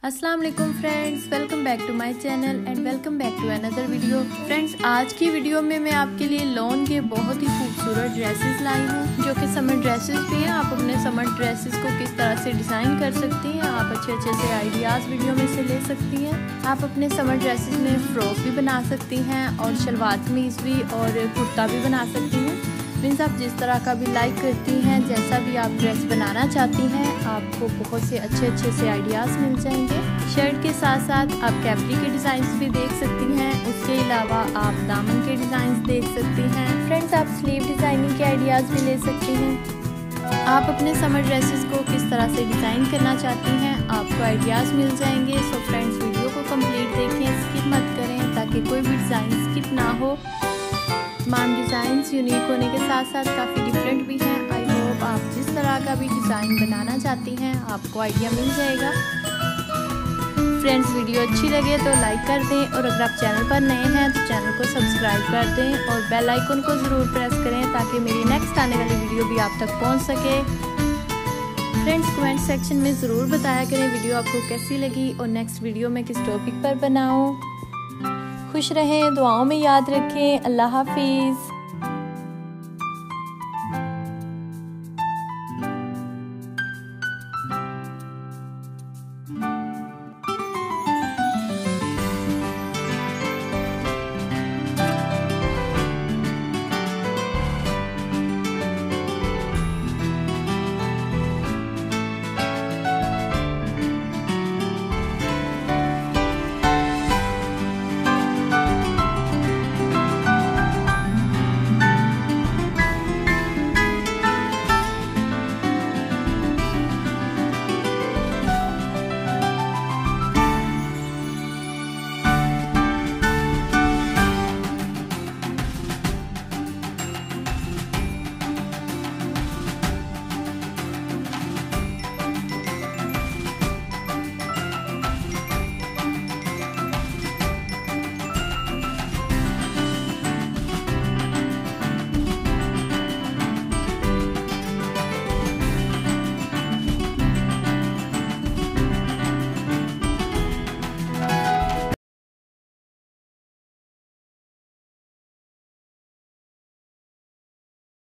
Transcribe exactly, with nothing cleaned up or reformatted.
अस्सलाम वालेकुम friends, welcome back to my channel and welcome back to another video. Friends, आज की video में मैं आपके लिए लॉन के बहुत ही खूबसूरत ड्रेसेस लाई हूँ जो कि समर ड्रेसेस भी हैं। आप अपने समर ड्रेसेस को किस तरह से डिज़ाइन कर सकती हैं, आप अच्छे अच्छे से आइडियाज़ वीडियो में से ले सकती हैं। आप अपने समर ड्रेसेस में फ़्रॉक भी बना सकती हैं और शलवार कमीज़ भी और कुर्ता भी बना सकती हैं। मीन्स आप जिस तरह का भी लाइक करती हैं, जैसा भी आप ड्रेस बनाना चाहती हैं, आपको बहुत से अच्छे अच्छे से आइडियाज़ मिल जाएंगे। शर्ट के साथ साथ आप कैपरी के डिज़ाइंस भी देख सकती हैं, उसके अलावा आप दामन के डिज़ाइंस देख सकती हैं। फ्रेंड्स, आप स्लीव डिज़ाइनिंग के आइडियाज़ भी ले सकती हैं। आप अपने समर ड्रेसेस को किस तरह से डिज़ाइन करना चाहती हैं, आपको आइडियाज़ मिल जाएंगे। सो फ्रेंड्स, वीडियो को कंप्लीट देखें, स्किप मत करें ताकि कोई भी डिज़ाइन स्किप ना हो। तमाम डिज़ाइंस यूनिक होने के साथ साथ काफ़ी डिफरेंट भी हैं। आई होप आप जिस तरह का भी डिज़ाइन बनाना चाहती हैं आपको आइडिया मिल जाएगा। फ्रेंड्स, वीडियो अच्छी लगे तो लाइक कर दें और अगर आप चैनल पर नए हैं तो चैनल को सब्सक्राइब कर दें और बेल आइकन को ज़रूर प्रेस करें ताकि मेरी नेक्स्ट आने वाली वीडियो भी आप तक पहुंच सके। फ्रेंड्स, कमेंट सेक्शन में ज़रूर बताया करें वीडियो आपको कैसी लगी और नेक्स्ट वीडियो में किस टॉपिक पर बनाऊँ। खुश रहें, दुआओं में याद रखें। अल्लाह हाफिज़।